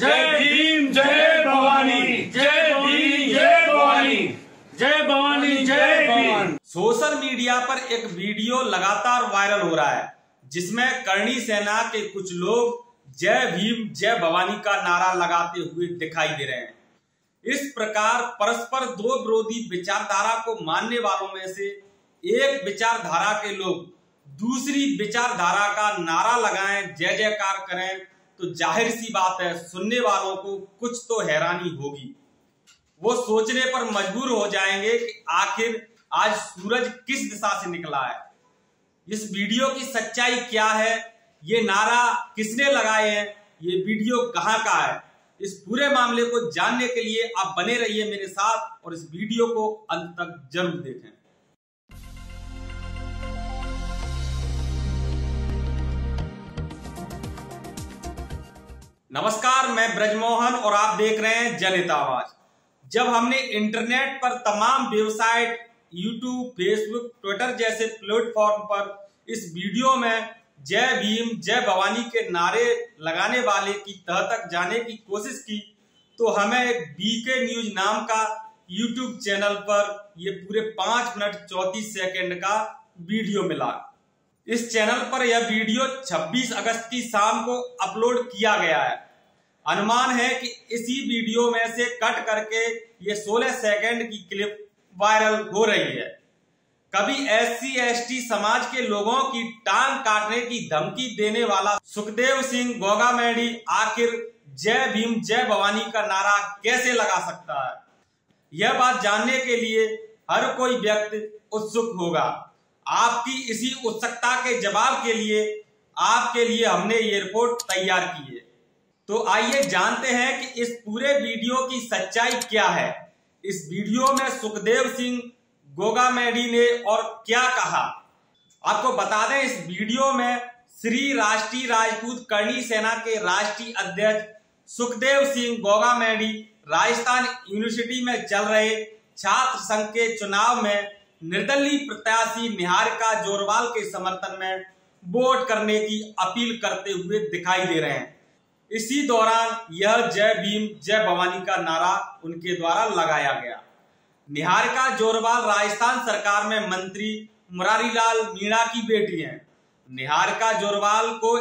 जय भीम जय भवानी, जय भीम जय भवानी, जय भवानी जय भीम। सोशल मीडिया पर एक वीडियो लगातार वायरल हो रहा है जिसमें करणी सेना के कुछ लोग जय भीम जय भवानी का नारा लगाते हुए दिखाई दे रहे हैं। इस प्रकार परस्पर दो विरोधी विचारधारा को मानने वालों में से एक विचारधारा के लोग दूसरी विचारधारा का नारा लगाएं, जय जयकार करें, तो जाहिर सी बात है सुनने वालों को कुछ तो हैरानी होगी। वो सोचने पर मजबूर हो जाएंगे कि आखिर आज सूरज किस दिशा से निकला है, इस वीडियो की सच्चाई क्या है, ये नारा किसने लगाए हैं, ये वीडियो कहां का है। इस पूरे मामले को जानने के लिए आप बने रहिए मेरे साथ और इस वीडियो को अंत तक जरूर देखें। नमस्कार, मैं ब्रजमोहन और आप देख रहे हैं जनहित आवाज। जब हमने इंटरनेट पर तमाम वेबसाइट, यूट्यूब, फेसबुक, ट्विटर जैसे प्लेटफॉर्म पर इस वीडियो में जय भीम जय भवानी के नारे लगाने वाले की तह तक जाने की कोशिश की तो हमें एक बीके न्यूज नाम का यूट्यूब चैनल पर ये पूरे 5 मिनट 34 सेकंड का वीडियो मिला। इस चैनल पर यह वीडियो 26 अगस्त की शाम को अपलोड किया गया है। अनुमान है कि इसी वीडियो में से कट करके ये 16 सेकंड की क्लिप वायरल हो रही है। कभी SC ST समाज के लोगों की टांग काटने की धमकी देने वाला सुखदेव सिंह गोगामेडी आखिर जय भीम जय भवानी का नारा कैसे लगा सकता है, यह बात जानने के लिए हर कोई व्यक्ति उत्सुक होगा। आपकी इसी उत्सुकता के जवाब के लिए आपके लिए हमने ये रिपोर्ट तैयार की है। तो आइए जानते हैं कि इस पूरे वीडियो की सच्चाई क्या है। इस वीडियो में सुखदेव सिंह गोगामेडी ने और क्या कहा, आपको बता दें इस वीडियो में श्री राष्ट्रीय राजपूत करणी सेना के राष्ट्रीय अध्यक्ष सुखदेव सिंह गोगामेडी राजस्थान यूनिवर्सिटी में चल रहे छात्र संघ के चुनाव में निर्दलीय प्रत्याशी निहारिका जोरवाल के समर्थन में वोट करने की अपील करते हुए दिखाई दे रहे हैं। इसी दौरान यह जय भीम जय भवानी का नारा उनके द्वारा लगाया गया। निहारिका जोरवाल राजस्थान सरकार में मंत्री मुरारीलाल मीणा की बेटी हैं। निहारिका जोरवाल को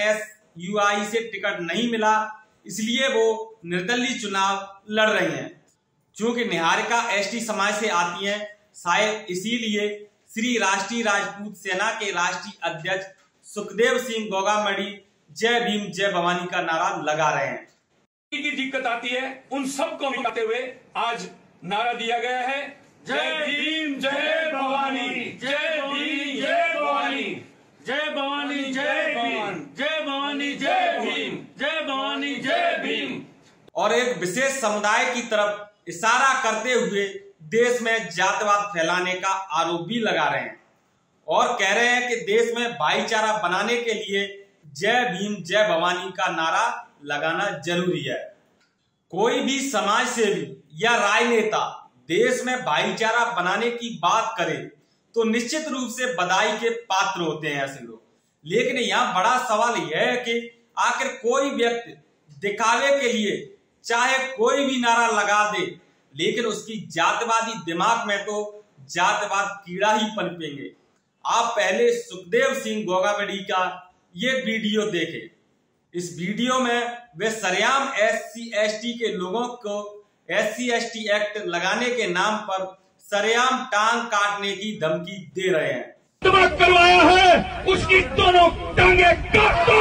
NSUI से टिकट नहीं मिला, इसलिए वो निर्दलीय चुनाव लड़ रही हैं। चूंकि निहारिका ST समाज से आती हैं, शायद इसीलिए श्री राष्ट्रीय राजपूत सेना के राष्ट्रीय अध्यक्ष सुखदेव सिंह गोगामेडी जय भीम जय भवानी का नारा लगा रहे हैं। की दिक्कत आती है उन सबको मिटाते हुए आज नारा दिया गया है, जय भीम जय भवानी, जय भीम जय भवानी, जय भवानी जय भीम, जय भवानी जय भीम, जय भवानी जय भीम। और एक विशेष समुदाय की तरफ इशारा करते हुए देश में जातिवाद फैलाने का आरोप भी लगा रहे हैं और कह रहे हैं कि देश में भाईचारा बनाने के लिए जय भीम जय भवानी का नारा लगाना जरूरी है। कोई भी समाज सेवी या राजनेता देश में भाईचारा बनाने की बात करे तो निश्चित रूप से बधाई के पात्र होते हैं ऐसे लोग। लेकिन यहाँ बड़ा सवाल यह है कि आखिर कोई व्यक्ति दिखावे के लिए चाहे कोई भी नारा लगा दे, लेकिन उसकी जातिवादी दिमाग में तो जातिवाद कीड़ा ही पनपेंगे। आप पहले सुखदेव सिंह गोगामेडी का ये वीडियो देखें। इस वीडियो में वे सरेआम SC ST के लोगों को SC ST एक्ट लगाने के नाम पर सरेआम टांग काटने की धमकी दे रहे हैं। करवाया है उसकी दोनों टांगे काटो।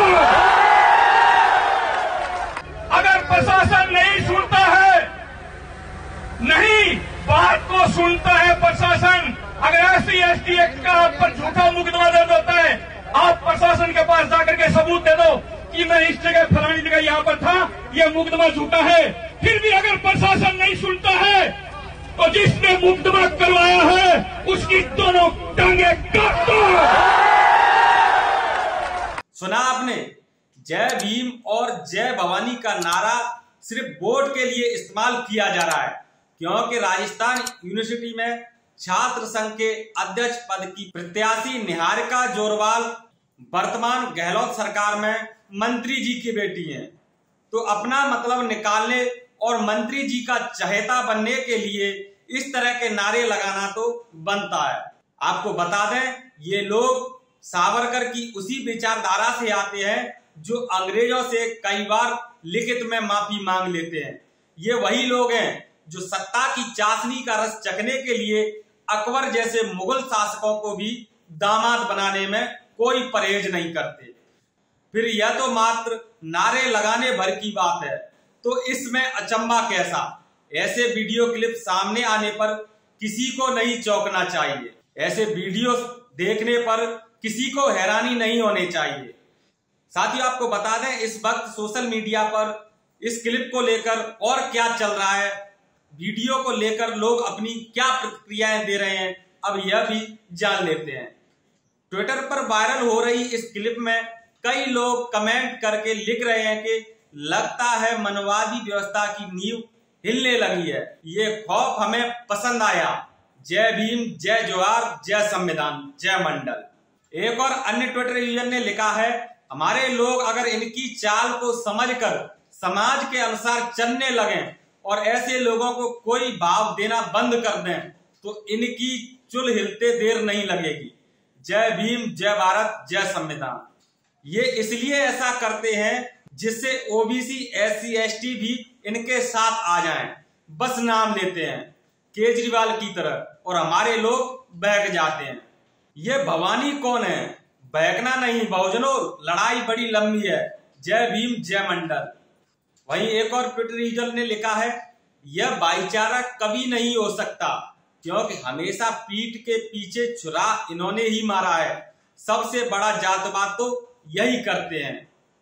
अगर प्रशासन नहीं सुनता है, नहीं बात को सुनता है प्रशासन, अगर SC ST एक्ट का आप पर झूठा मुकदमा दर्ज होता है, आप प्रशासन के पास जाकर के सबूत दे दो कि मैं इस जगह फलानी जगह यहाँ पर था, यह मुकदमा झूठा है। फिर भी अगर प्रशासन नहीं सुनता है तो जिसने मुकदमा करवाया है उसकी दोनों टांगे काटो। सुना आपने, जय भीम और जय भवानी का नारा सिर्फ वोट के लिए इस्तेमाल किया जा रहा है क्योंकि राजस्थान यूनिवर्सिटी में छात्र संघ के अध्यक्ष पद की प्रत्याशी निहारिका जोरवाल वर्तमान गहलोत सरकार में मंत्री जी की बेटी हैं। तो अपना मतलब निकालने और मंत्री जी का चहेता बनने के लिए इस तरह के नारे लगाना तो बनता है। आपको बता दें, ये लोग सावरकर की उसी विचारधारा से आते हैं जो अंग्रेजों से कई बार लिखित में माफी मांग लेते हैं। ये वही लोग हैं जो सत्ता की चाशनी का रस चखने के लिए अकबर जैसे मुगल शासकों को भी दामाद बनाने में कोई परहेज नहीं करते। फिर यह तो मात्र नारे लगाने भर की बात है, तो इसमें अचंभा कैसा? ऐसे वीडियो क्लिप सामने आने पर किसी को नहीं चौंकना चाहिए। ऐसे वीडियो देखने पर किसी को हैरानी नहीं होनी चाहिए। साथियों, आपको बता दें, इस वक्त सोशल मीडिया पर इस क्लिप को लेकर और क्या चल रहा है, वीडियो को लेकर लोग अपनी क्या प्रतिक्रियाएं दे रहे हैं, अब यह भी जान लेते हैं। ट्विटर पर वायरल हो रही इस क्लिप में कई लोग कमेंट करके लिख रहे हैं कि लगता है मनवादी व्यवस्था की नींव हिलने लगी है, ये खौफ हमें पसंद आया। जय भीम, जय जोहार, जय संविधान, जय मंडल। एक और अन्य ट्विटर यूजर ने लिखा है, हमारे लोग अगर इनकी चाल को समझकर समाज के अनुसार चलने लगें और ऐसे लोगों को कोई भाव देना बंद कर दें तो इनकी चुल हिलते देर नहीं लगेगी। जय भीम, जय भारत, जय संविधान। ये इसलिए ऐसा करते हैं जिससे ओबीसी, SC, ST भी इनके साथ आ जाएं। बस नाम लेते हैं केजरीवाल की तरह और हमारे लोग बहक जाते हैं। ये भवानी कौन है? बहकना नहीं बहुजनों, लड़ाई बड़ी लंबी है। जय भीम, जय मंडल। वहीं एक और ट्विटर यूजर ने लिखा है, यह भाईचारा कभी नहीं हो सकता क्योंकि हमेशा पीठ के पीछे छुरा इन्होंने ही मारा है। सबसे बड़ा जातवाद तो यही करते हैं।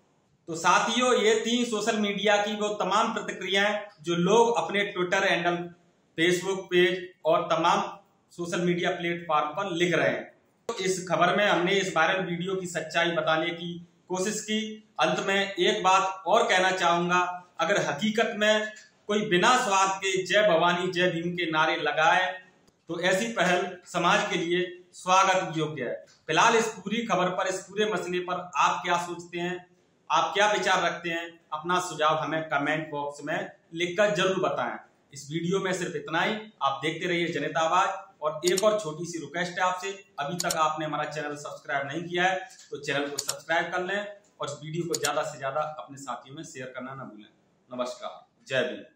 तो साथियों, ये थी सोशल मीडिया की वो तमाम प्रतिक्रियाएं जो लोग अपने ट्विटर हैंडल, फेसबुक पेज और तमाम सोशल मीडिया प्लेटफॉर्म पर लिख रहे हैं। तो इस खबर में हमने इस वायरल वीडियो की सच्चाई बताने की कोशिश की। अंत में एक बात और कहना चाहूंगा, अगर हकीकत में कोई बिना स्वार्थ के जय भवानी, जय भीम के नारे लगाए तो ऐसी पहल समाज के लिए स्वागत योग्य है। फिलहाल इस पूरी खबर पर, इस पूरे मसले पर आप क्या सोचते हैं, आप क्या विचार रखते हैं? अपना सुझाव हमें कमेंट बॉक्स में लिखकर जरूर बताएं। इस वीडियो में सिर्फ इतना ही। आप देखते रहिए जनता आवाज। और एक और छोटी सी रिक्वेस्ट है आपसे, अभी तक आपने हमारा चैनल सब्सक्राइब नहीं किया है तो चैनल को सब्सक्राइब कर लें और इस वीडियो को ज्यादा से ज्यादा अपने साथियों में शेयर करना ना भूलें। नमस्कार, जय भीम।